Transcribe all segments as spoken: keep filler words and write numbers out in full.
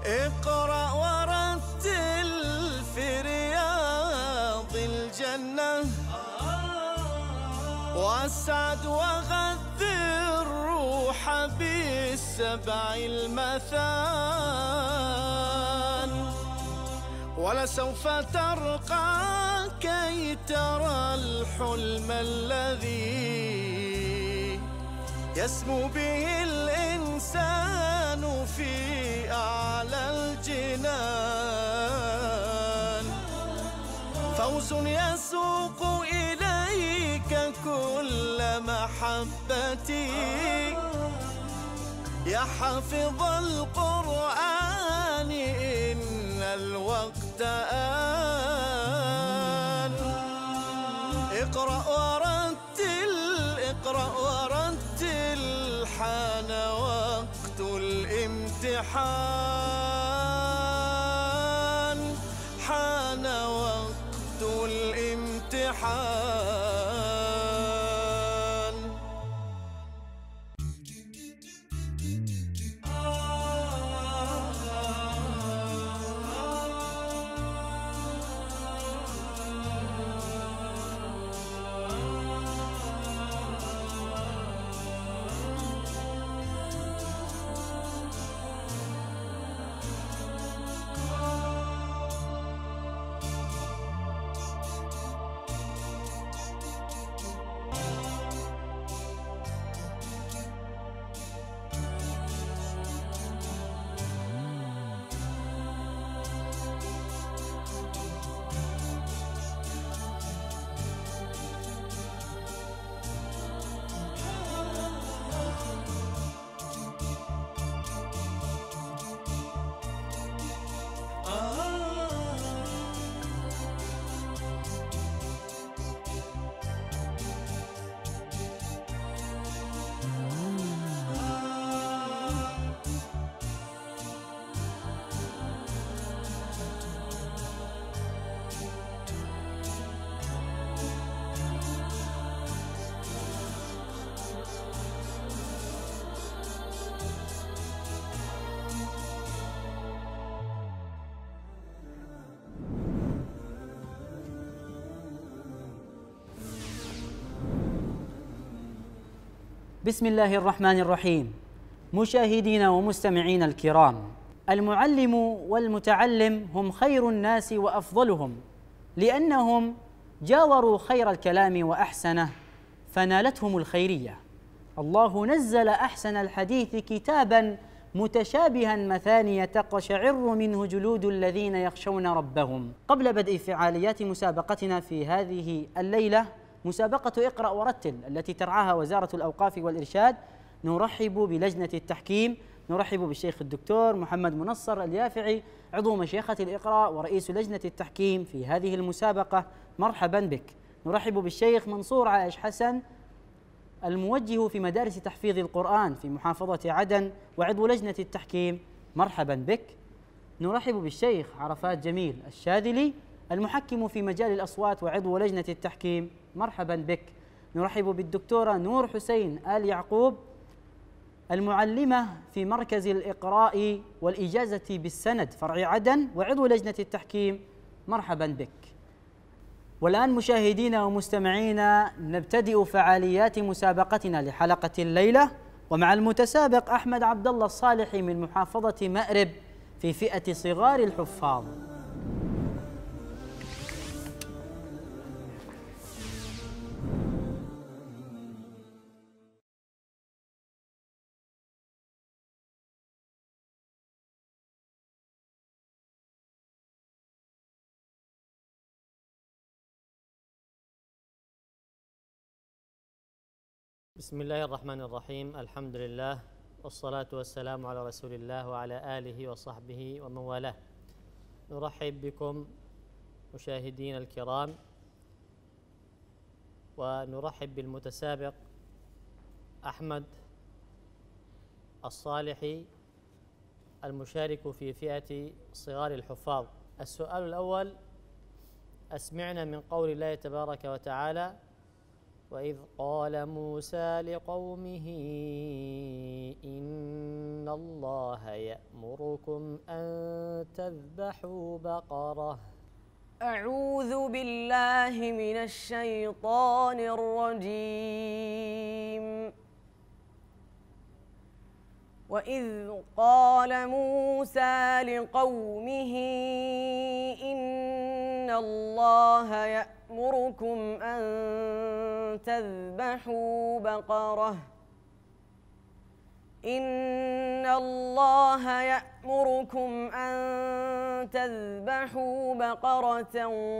اقرأ ورتل في رياض الجنة، واسعد وغذي الروح بالسبع المثان، ولسوف ترقى كي ترى الحلم الذي يسمو به الإنسان في أعلى الجنان. فوز يسوق إليك كل محبتي، يا حافظ القرآن إن الوقت آن. اقرأ ورتل اقرأ ورتل، حان وقت الامتحان، حان وقت الامتحان. بسم الله الرحمن الرحيم. مشاهدينا ومستمعينا الكرام، المعلم والمتعلم هم خير الناس وأفضلهم، لأنهم جاوروا خير الكلام وأحسنه فنالتهم الخيرية. الله نزل أحسن الحديث كتابا متشابها مثانية تقشعر منه جلود الذين يخشون ربهم. قبل بدء فعاليات مسابقتنا في هذه الليلة، مسابقة اقرأ ورتل التي ترعاها وزارة الأوقاف والإرشاد، نرحب بلجنة التحكيم، نرحب بالشيخ الدكتور محمد منصر اليافعي عضو مشيخة الإقراء ورئيس لجنة التحكيم في هذه المسابقة، مرحبا بك. نرحب بالشيخ منصور عائش حسن الموجه في مدارس تحفيظ القرآن في محافظة عدن وعضو لجنة التحكيم، مرحبا بك. نرحب بالشيخ عرفات جميل الشاذلي المحكم في مجال الأصوات وعضو لجنة التحكيم، مرحبا بك. نرحب بالدكتورة نور حسين آل يعقوب المعلمة في مركز الإقراء والإجازة بالسند فرع عدن وعضو لجنة التحكيم، مرحبا بك. والآن مشاهدينا ومستمعينا نبتدئ فعاليات مسابقتنا لحلقة الليلة، ومع المتسابق أحمد عبد الله الصالحي من محافظة مأرب في فئة صغار الحفاظ. بسم الله الرحمن الرحيم، الحمد لله والصلاة والسلام على رسول الله وعلى آله وصحبه ومن والاه. نرحب بكم مشاهدينا الكرام، ونرحب بالمتسابق أحمد الصالحي المشارك في فئة صغار الحفاظ. السؤال الأول: أسمعنا من قول الله تبارك وتعالى: وإذ قال موسى لقومه إن الله يأمركم أن تذبحوا بقرة. أعوذ بالله من الشيطان الرجيم. وإذ قال موسى لقومه إن الله يأمركم أن تذبحوا بقرة إن الله يأمركم أن تذبحوا بقرة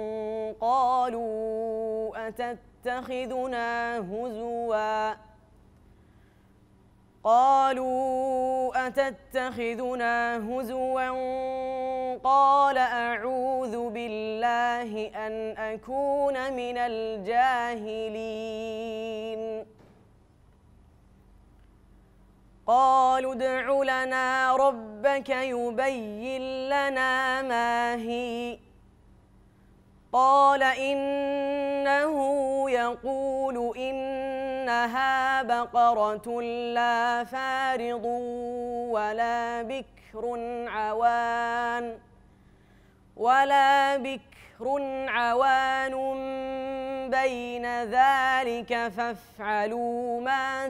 قالوا أتتخذنا هزوا قالوا أتتخذنا هزوا قال أعوذ بالله أن أكون من الجاهلين. قالوا ادع لنا ربك يبين لنا ما هي قال إنه يقول إنها بقرة لا فارض ولا بكر عوان ولا بكر عوان بين ذلك فافعلوا ما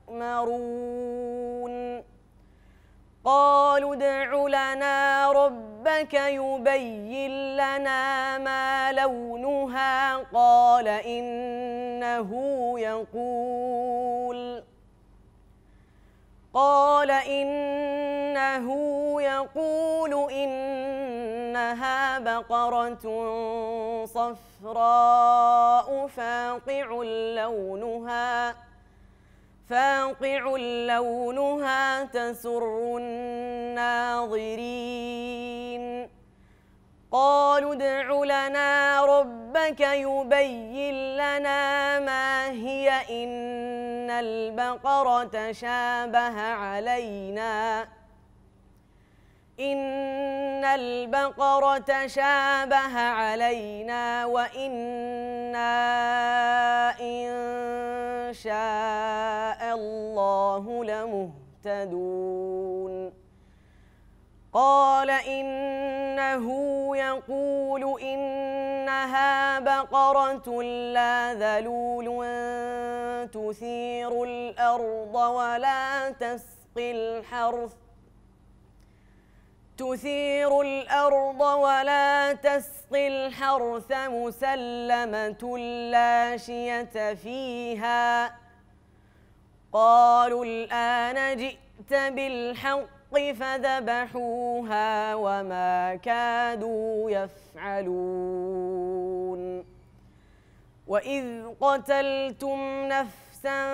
تؤمرون. قالوا ادع لنا ربك يبين لنا ما لونها قال إنه يقول قال إنه يقول إنها بقرة صفراء فاقع لونها فاقع لونها تسر الناظرين. قالوا ادع لنا ربك يبين لنا ما هي إن البقرة شابه علينا إن البقرة شابه علينا وإنا إن شاء الله لمهتدون. قال إنه يقول إنها بقرة لا ذلول تثير الأرض ولا تسقي الحرث تثير الأرض ولا تسقي الحرث مسلمة لا شية فيها. قالوا الآن جئت بالحق فذبحوها وما كادوا يفعلون. وإذ قتلتم نفسا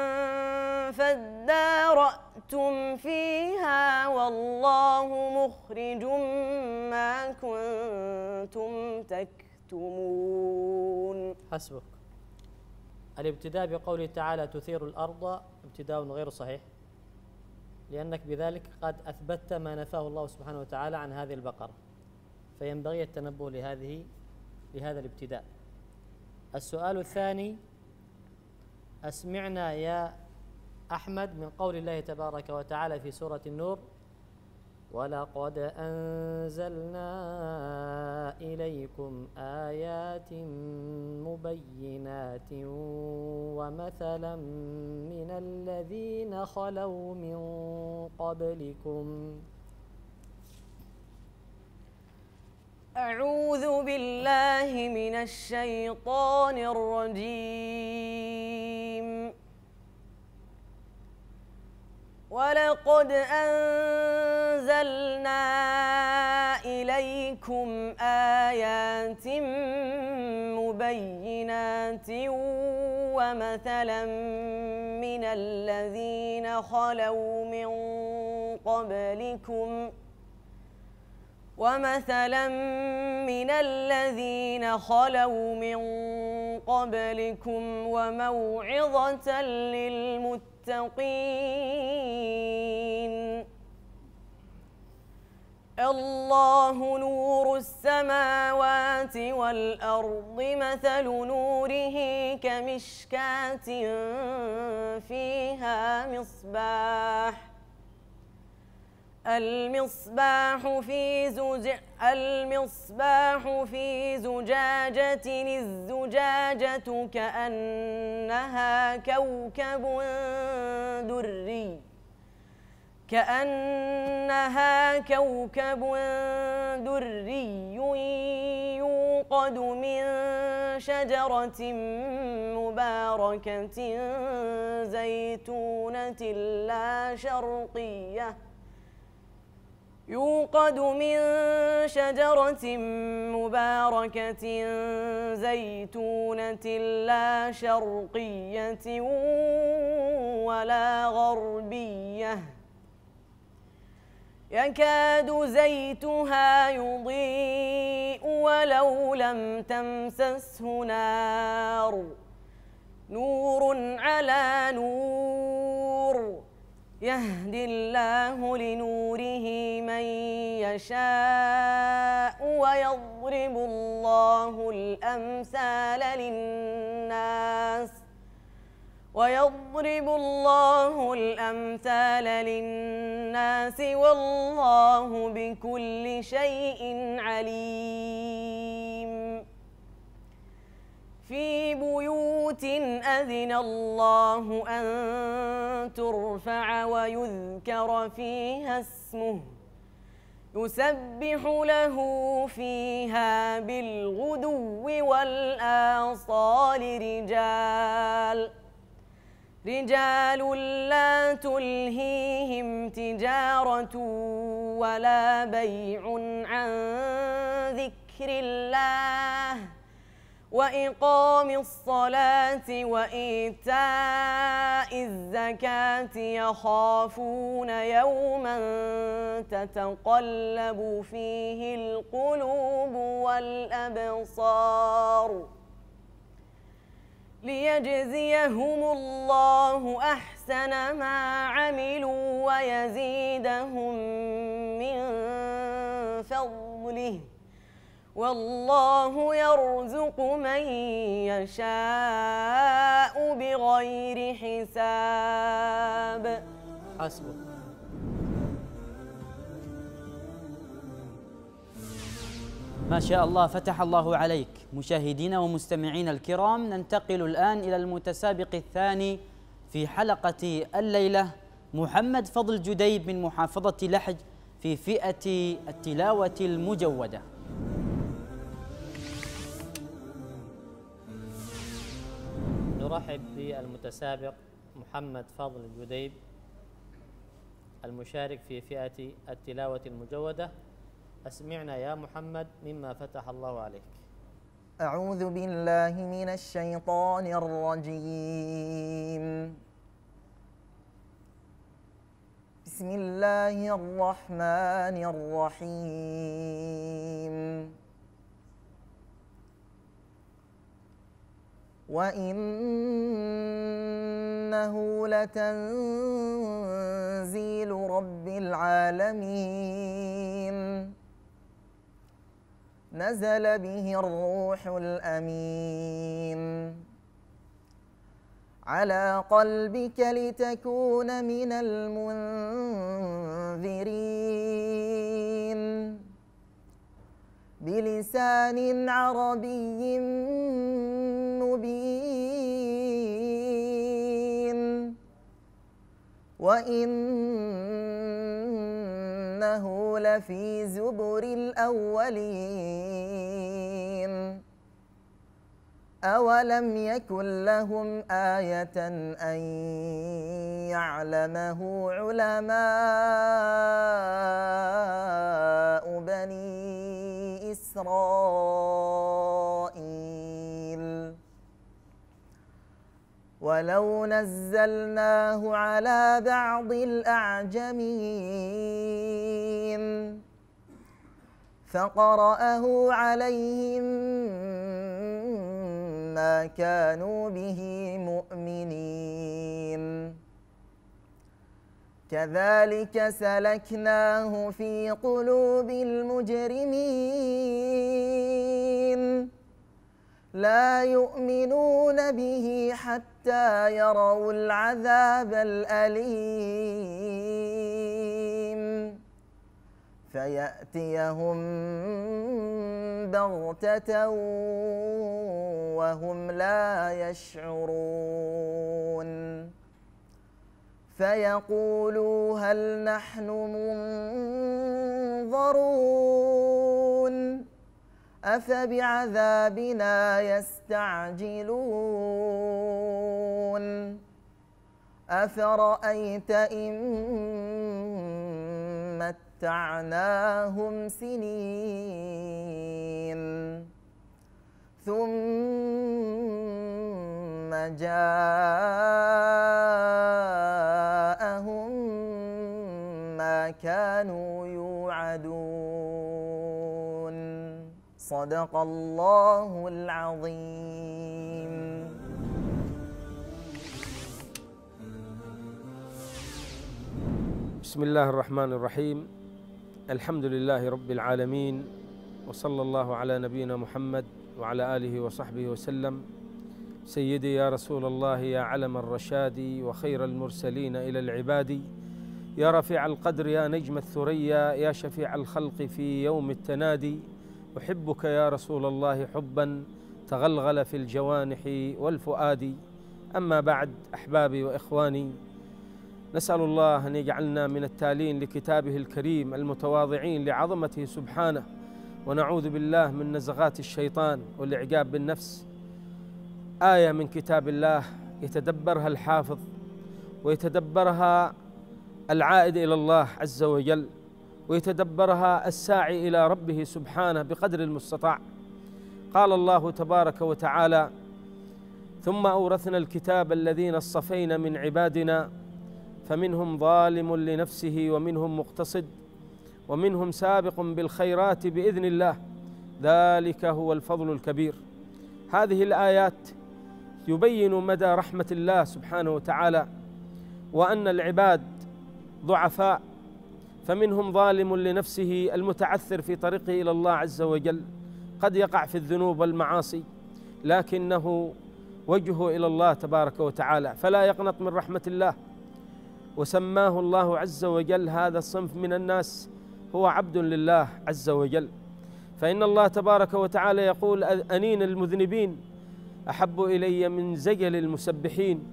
فادارأتم فيها والله مخرج ما كنتم تكتمون. حسبك. الابتداء بقوله تعالى تثير الأرض ابتداء غير صحيح، لأنك بذلك قد أثبتت ما نفاه الله سبحانه وتعالى عن هذه البقرة، فينبغي التنبه لهذه لهذا الابتداء. السؤال الثاني: أسمعنا يا أحمد من قول الله تبارك وتعالى في سورة النور: ولقد أنزلنا إليكم آيات مبينات ومثلا من الذين خلوا من قبلكم. أعوذ بالله من الشيطان الرجيم. ولقد أنزلنا إليكم آيات مبينات ومثلا من الذين خلوا من قبلكم ومثلا من الذين خلوا من قبلكم وموعظة للمتقين. الله نور السماوات والأرض مثل نوره كمشكاة فيها مصباح المصباح في زج المصباح في زجاجة الزجاجة كأنها كوكب دري كأنها كوكب دري يوقد من شجرة مباركة زيتونة لا شرقية يوقد من شجرة مباركة زيتونة لا شرقية ولا غربية يكاد زيتها يضيء ولو لم تمسسه نار نور على نور يهدي الله لنوره من يشاء ويضرب الله الأمثال للناس ويضرب الله الأمثال للناس والله بكل شيء عليم في بيوت أذن الله أن ترفع ويذكر فيها اسمه يسبح له فيها بالغدو والآصال رجال رجال لا تلهيهم تجارة ولا بيع عن ذكر الله وإقام الصلاة وإيتاء الزكاة يخافون يوما تتقلب فيه القلوب والأبصار ليجزيهم الله أحسن ما عملوا ويزيدهم من فضله والله يرزق من يشاء بغير حساب. حسبك. ما شاء الله، فتح الله عليك. مشاهدينا ومستمعينا الكرام، ننتقل الآن إلى المتسابق الثاني في حلقة الليلة، محمد فضل جديب من محافظة لحج في فئة التلاوة المجودة. نرحب بالمتسابق محمد فضل جديب المشارك في فئة التلاوة المجودة. أسمعنا يا محمد مما فتح الله عليك. أعوذ بالله من الشيطان الرجيم. بسم الله الرحمن الرحيم. وإنه لتنزيل رب العالمين نزل به الروح الأمين على قلبك لتكون من المنذرين بلسان عربي مبين وإنه لفي زبر الأولين أولم يكن لهم آية أن يعلمه علماء بني إسرائيل ولو نزلناه على بعض الأعجمين فقرأه عليهم ما كانوا به مؤمنين كذلك سلكناه في قلوب المجرمين لا يؤمنون به حتى يروا العذاب الأليم فيأتيهم بغتة وهم لا يشعرون فيقولوا هل نحن منظرون أفبعذابنا يستعجلون أفرأيت إن متعناهم سنين ثم جاءهم ما كانوا يوعدون صدق الله العظيم. بسم الله الرحمن الرحيم. الحمد لله رب العالمين، وصلى الله على نبينا محمد وعلى آله وصحبه وسلم. سيدي يا رسول الله، يا علم الرشاد وخير المرسلين إلى العباد، يا رفيع القدر يا نجم الثريا، يا شفيع الخلق في يوم التنادي، أحبك يا رسول الله حبا تغلغل في الجوانح والفؤاد. أما بعد، أحبابي وإخواني، نسأل الله أن يجعلنا من التالين لكتابه الكريم المتواضعين لعظمته سبحانه، ونعوذ بالله من نزغات الشيطان والإعجاب بالنفس. آية من كتاب الله يتدبرها الحافظ ويتدبرها العائد إلى الله عز وجل، ويتدبرها الساعي إلى ربه سبحانه بقدر المستطاع. قال الله تبارك وتعالى: ثم أورثنا الكتاب الذين اصطفينا من عبادنا فمنهم ظالم لنفسه ومنهم مقتصد ومنهم سابق بالخيرات بإذن الله ذلك هو الفضل الكبير. هذه الآيات يبين مدى رحمة الله سبحانه وتعالى، وأن العباد ضعفاء، فمنهم ظالم لنفسه المتعثر في طريقه إلى الله عز وجل، قد يقع في الذنوب والمعاصي لكنه وجهه إلى الله تبارك وتعالى فلا يقنط من رحمة الله. وسماه الله عز وجل هذا الصنف من الناس هو عبد لله عز وجل، فإن الله تبارك وتعالى يقول: أنين المذنبين أحب إلي من زجل المسبحين.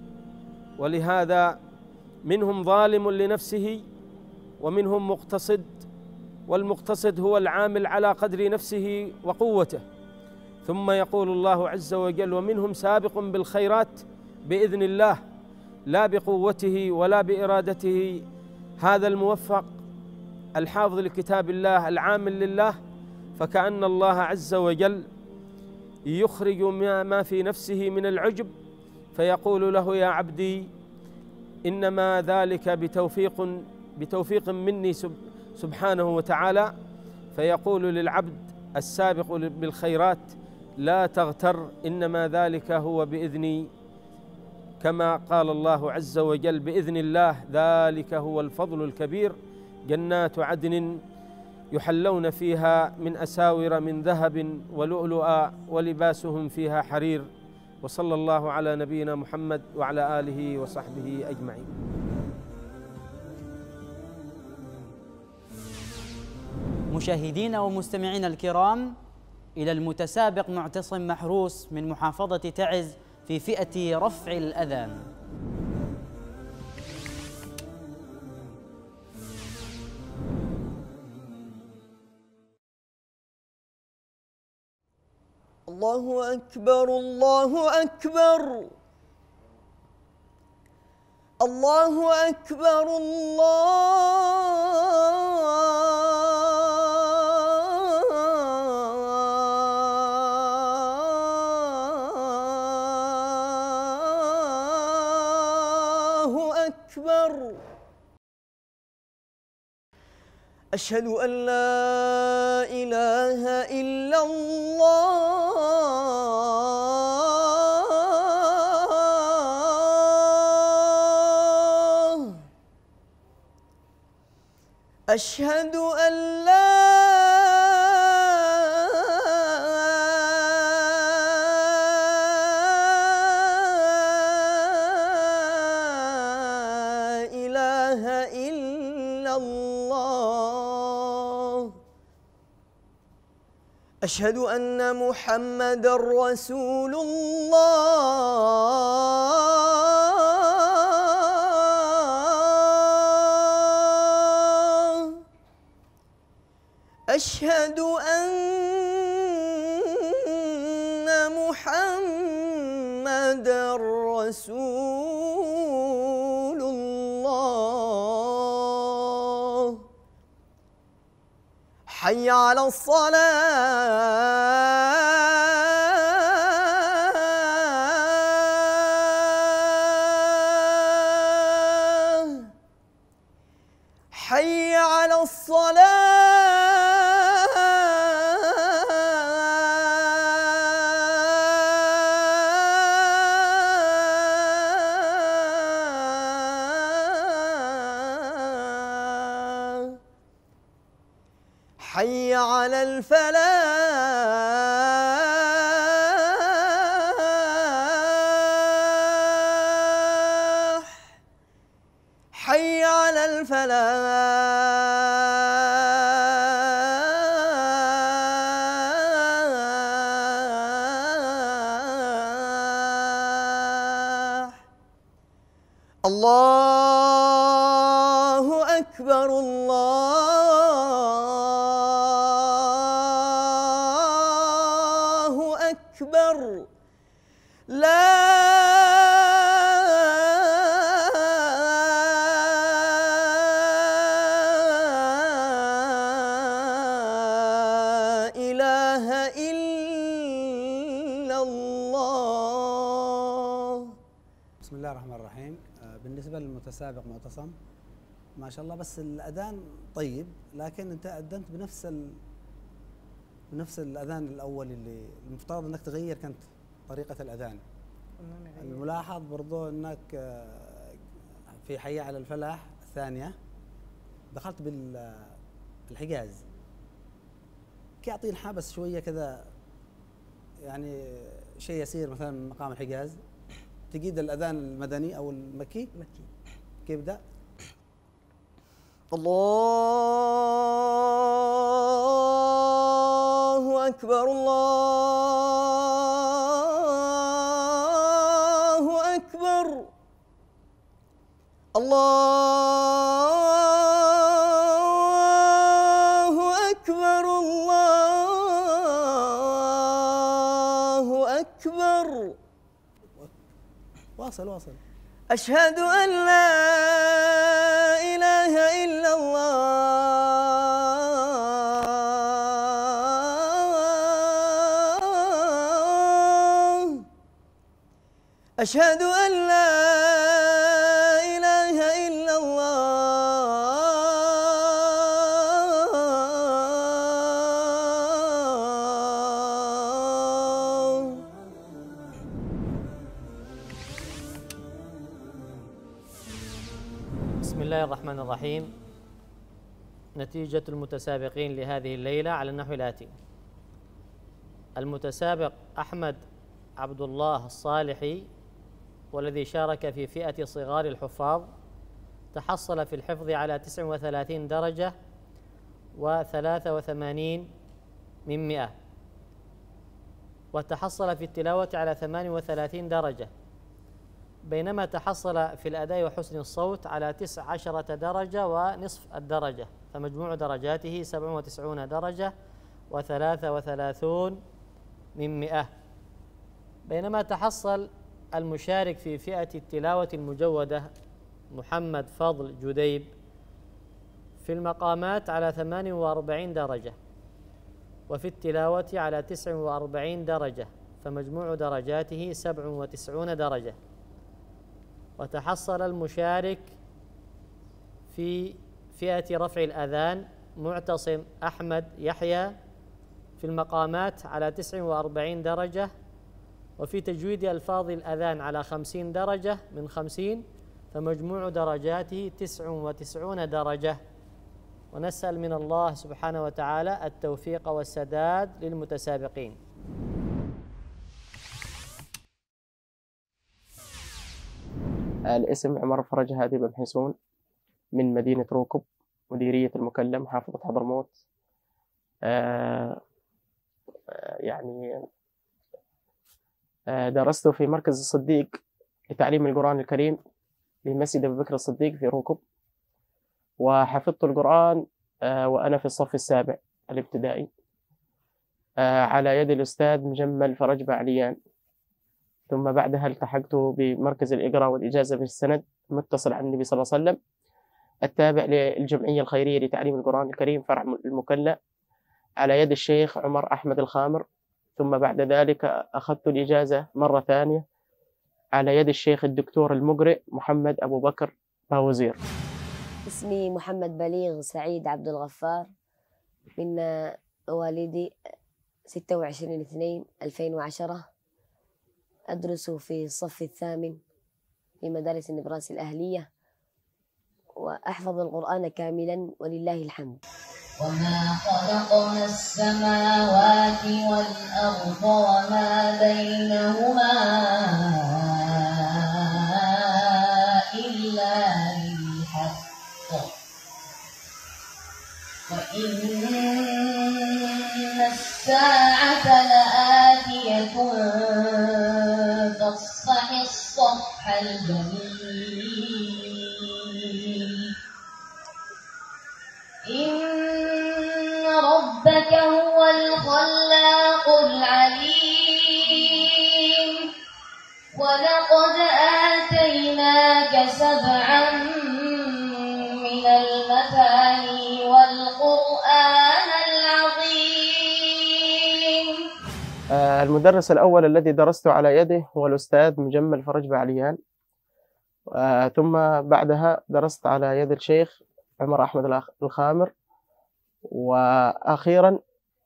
ولهذا منهم ظالم لنفسه ومنهم مقتصد، والمقتصد هو العامل على قدر نفسه وقوته. ثم يقول الله عز وجل: ومنهم سابق بالخيرات بإذن الله، لا بقوته ولا بإرادته. هذا الموفق الحافظ لكتاب الله العامل لله، فكأن الله عز وجل يخرج ما في نفسه من العجب فيقول له: يا عبدي إنما ذلك بتوفيق بتوفيق مني سبحانه وتعالى. فيقول للعبد السابق بالخيرات: لا تغتر، إنما ذلك هو بإذني، كما قال الله عز وجل: بإذن الله ذلك هو الفضل الكبير. جنات عدن يحلون فيها من أساور من ذهب ولؤلؤا ولباسهم فيها حرير. وصلى الله على نبينا محمد وعلى آله وصحبه أجمعين. مشاهدينا ومستمعينا الكرام، إلى المتسابق معتصم محروس من محافظة تعز في فئة رفع الأذان. الله أكبر الله أكبر الله أكبر الله أكبر. أشهد أن لا إله إلا الله أشهد أن لا إله إلا الله. أشهد أن محمدًا رسول الله. أشهد أن محمدًا رسول الله. حي على الصلاة. حي على الصلاة. حي على الفلاح. حي على الفلاح. الله أكبر الله أكبر. لا إله إلا الله. بسم الله الرحمن الرحيم. بالنسبة للمتسابق معتصم ما شاء الله، بس الأذان طيب، لكن أنت أذنت بنفس ال... بنفس الأذان الأول اللي المفترض أنك تغير كانت طريقة الأذان. الملاحظ برضو أنك في حي على الفلاح الثانية دخلت بالحجاز، كي أعطي انحبس شوية كذا، يعني شيء يسير مثلا من مقام الحجاز. تقيد الأذان المدني أو المكي مكي. كيف ده؟ الله أكبر الله أكبر. الله أكبر الله أكبر. واصل واصل. أشهد أن لا إله إلا الله. أشهد أن لا إله إلا الله. بسم الله الرحمن الرحيم. نتيجة المتسابقين لهذه الليلة على النحو الآتي: المتسابق أحمد عبد الله الصالحي، والذي شارك في فئة صغار الحفاظ، تحصل في الحفظ على تسع وثلاثين درجة وثلاثة وثمانين من مئة، وتحصل في التلاوة على ثمان وثلاثين درجة، بينما تحصل في الأداء وحسن الصوت على تسع عشرة درجة ونصف الدرجة، فمجموع درجاته سبع وتسعون درجة وثلاثة وثلاثون من مئة. بينما تحصل المشارك في فئة التلاوة المجودة محمد فضل جديب في المقامات على ثمان وأربعين درجة، وفي التلاوة على تسع وأربعين درجة، فمجموع درجاته سبع وتسعون درجة. وتحصل المشارك في فئة رفع الأذان معتصم أحمد يحيى في المقامات على تسع وأربعين درجة، وفي تجويد ألفاظ الأذان على خمسين درجة من خمسين، فمجموع درجاته تسع وتسعون درجة. ونسأل من الله سبحانه وتعالى التوفيق والسداد للمتسابقين. الاسم عمر فرج هادي بن حسون من مدينة روكب، مديرية المكلم، محافظة حضرموت. آه يعني آه درست في مركز الصديق لتعليم القرآن الكريم بمسجد أبي بكر الصديق في روكب، وحفظت القرآن آه وأنا في الصف السابع الابتدائي آه على يد الأستاذ مجمل فرج بعليان. ثم بعدها التحقت بمركز الإقراء والإجازة بالسند متصل عن النبي صلى الله عليه وسلم التابع للجمعية الخيرية لتعليم القرآن الكريم فرع المكلا على يد الشيخ عمر أحمد الخامر. ثم بعد ذلك أخذت الإجازة مرة ثانية على يد الشيخ الدكتور المقرئ محمد أبو بكر باوزير. اسمي محمد بليغ سعيد عبد الغفار، من مواليد ستة وعشرين اثنين ألفين وعشرة. أدرس في الصف الثامن في مدارس النبراس الأهلية، وأحفظ القرآن كاملا ولله الحمد. وما خلقنا السماوات والأرض وما بينهما إلا بالحق وإن الساعة لآتية فاصفح الصفح الجميل إن ربك هو الخلاق العليم ولقد آتيناك سبعا من المثاني والقرآن العظيم. المدرس الأول الذي درست على يده هو الأستاذ مجمل فرج بعليان، ثم بعدها درست على يد الشيخ عمر أحمد الخامر، وأخيرا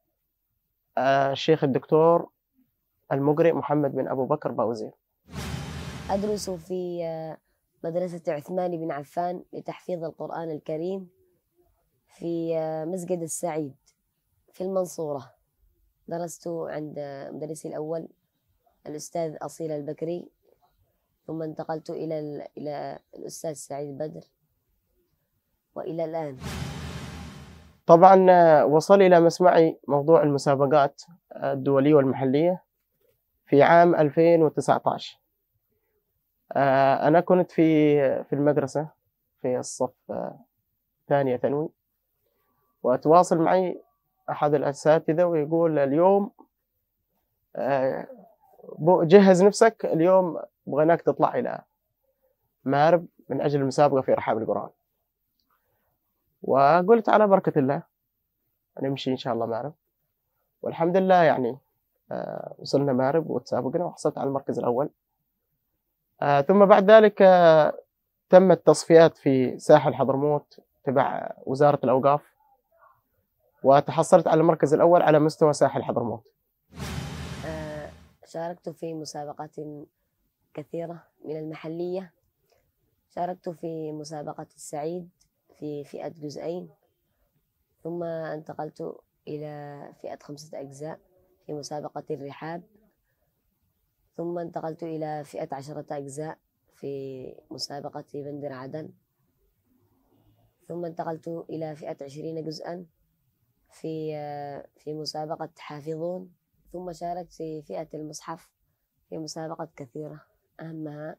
الشيخ الدكتور المقرئ محمد بن أبو بكر باوزير. أدرس في مدرسة عثمان بن عفان لتحفيظ القرآن الكريم في مسجد السعيد في المنصورة. درست عند مدرسي الأول الأستاذ أصيل البكري، ثم انتقلت إلى إلى الأستاذ سعيد بدر، وإلى الآن. طبعا وصل إلى مسمعي موضوع المسابقات الدولية والمحلية في عام ألفين وتسعة عشر. أنا كنت في في المدرسة في الصف ثانية ثانوي، وتواصل معي أحد الأساتذة ويقول اليوم جهز نفسك، اليوم بغيناك تطلع إلى مارب من أجل المسابقة في رحاب القرآن. وقلت على بركة الله نمشي إن شاء الله مارب، والحمد لله يعني آه وصلنا مارب وتسابقنا وحصلت على المركز الأول. آه ثم بعد ذلك آه تمت تصفيات في ساحل حضرموت تبع وزارة الأوقاف، وتحصلت على المركز الأول على مستوى ساحل حضرموت. آه شاركت في مسابقات كثيرة من المحلية. شاركت في مسابقة السعيد في فئة جزئين، ثم انتقلت إلى فئة خمسة أجزاء في مسابقة الرحاب، ثم انتقلت إلى فئة عشرة أجزاء في مسابقة بندر عدن، ثم انتقلت إلى فئة عشرين جزءا في في مسابقة حافظون، ثم شاركت في فئة المصحف في مسابقة كثيرة، أهمها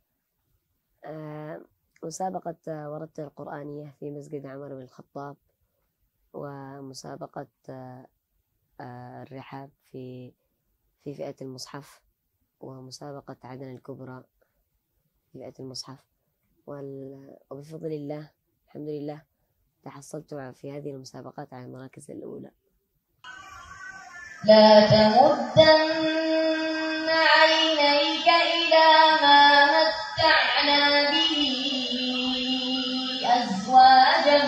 مسابقة وردة القرآنية في مسجد عمر بن الخطاب، ومسابقة الرحاب في في فئة المصحف، ومسابقة عدن الكبرى في فئة المصحف. وبفضل الله الحمد لله تحصلت في هذه المسابقات على المراكز الأولى. لا تمدن عينيك إلى ما متعنا به أزواجا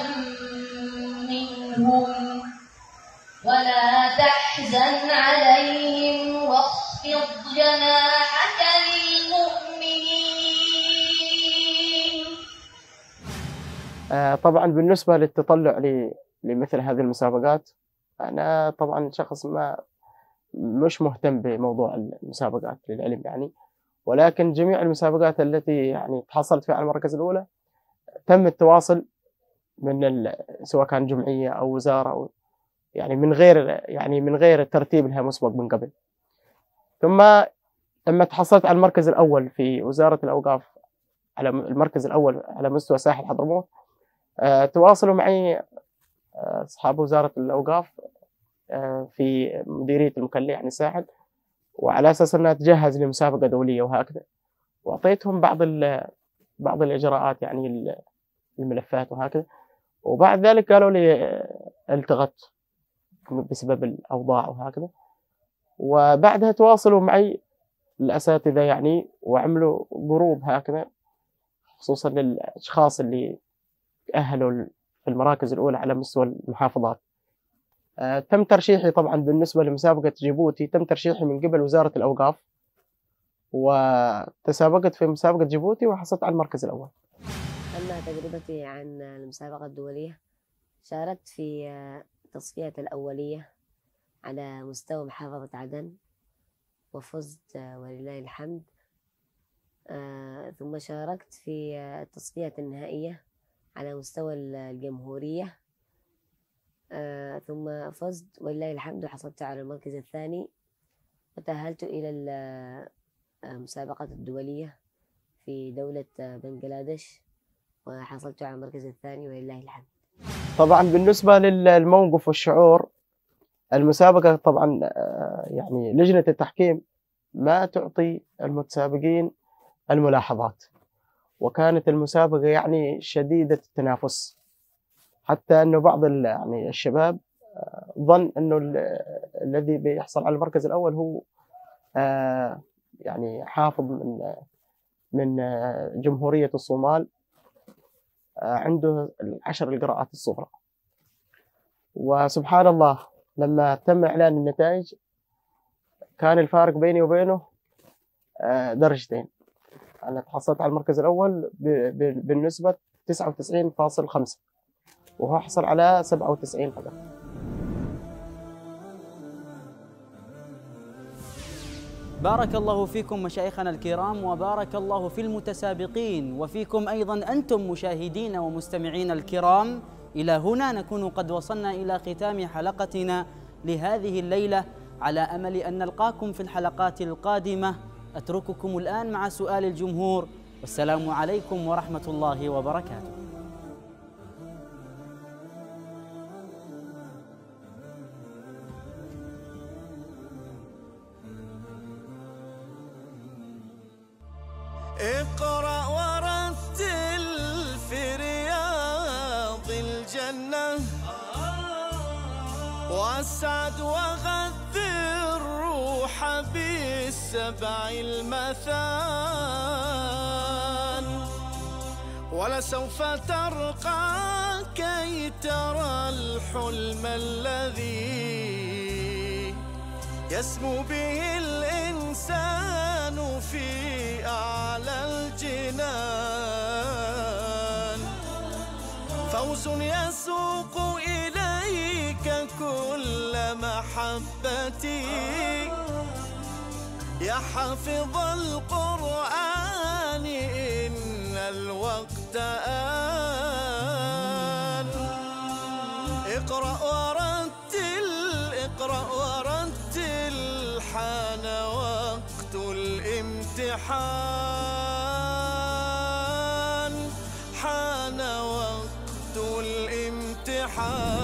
منهم ولا تحزن عليهم واخفض جناحك للمؤمنين. طبعا بالنسبة للتطلع لمثل هذه المسابقات، أنا طبعا شخص ما مش مهتم بموضوع المسابقات للعلم يعني، ولكن جميع المسابقات التي يعني تحصلت فيها على المركز الأولى تم التواصل من سواء كان جمعية أو وزارة أو يعني من غير يعني من غير الترتيب لها مسبق من قبل. ثم لما تحصلت على المركز الأول في وزارة الأوقاف، على المركز الأول على مستوى ساحل حضرموت، أه تواصلوا معي أصحاب وزارة الأوقاف أه في مديرية المكلة يعني الساحل، وعلى أساس أنها تجهز لمسابقة دولية وهكذا، وأعطيتهم بعض بعض الإجراءات يعني الملفات وهكذا. وبعد ذلك قالوا لي التغت بسبب الأوضاع وهكذا، وبعدها تواصلوا معي الأساتذة يعني وعملوا جروب هكذا خصوصا للأشخاص اللي تأهلوا في المراكز الأولى على مستوى المحافظات. آه تم ترشيحي طبعا بالنسبة لمسابقة جيبوتي، تم ترشيحي من قبل وزارة الأوقاف، وتسابقت في مسابقة جيبوتي وحصلت على المركز الأول. أما تجربتي عن المسابقة الدولية، شاركت في تصفية الأولية على مستوى محافظة عدن وفزت ولله الحمد. آه ثم شاركت في التصفية النهائية على مستوى الجمهورية، آه ثم فزت ولله الحمد وحصلت على المركز الثاني، وتأهلت إلى المسابقة الدولية في دولة بنغلاديش وحصلت على المركز الثاني ولله الحمد. طبعا بالنسبة للموقف والشعور، المسابقة طبعا يعني لجنة التحكيم ما تعطي المتسابقين الملاحظات، وكانت المسابقة يعني شديدة التنافس، حتى أنه بعض يعني الشباب ظن أنه الذي بيحصل على المركز الأول هو يعني حافظ من من جمهورية الصومال عنده العشر القراءات الصغرى. وسبحان الله لما تم إعلان النتائج كان الفارق بيني وبينه درجتين. أنا تحصلت على المركز الأول بالنسبة تسعة وتسعين فاصلة خمسة وهو حصل على سبعة وتسعين فقط. بارك الله فيكم مشايخنا الكرام، وبارك الله في المتسابقين وفيكم أيضا أنتم مشاهدين ومستمعين الكرام. إلى هنا نكون قد وصلنا إلى ختام حلقتنا لهذه الليلة، على أمل أن نلقاكم في الحلقات القادمة. أترككم الآن مع سؤال الجمهور، والسلام عليكم ورحمة الله وبركاته. اقرأ ورتل في رياض الجنة، واسعد وغذي الروح بالسبع المثان، ولسوف ترقى كي ترى الحلم الذي يسمو به الإنسان في أعلى الجنان. فوز يسوق إليك كل محبتي، يا حافظ القرآن إن الوقت آن. اقرأ ورتل اقرأ ورتل، حان وقت الامتحان، حان وقت الامتحان.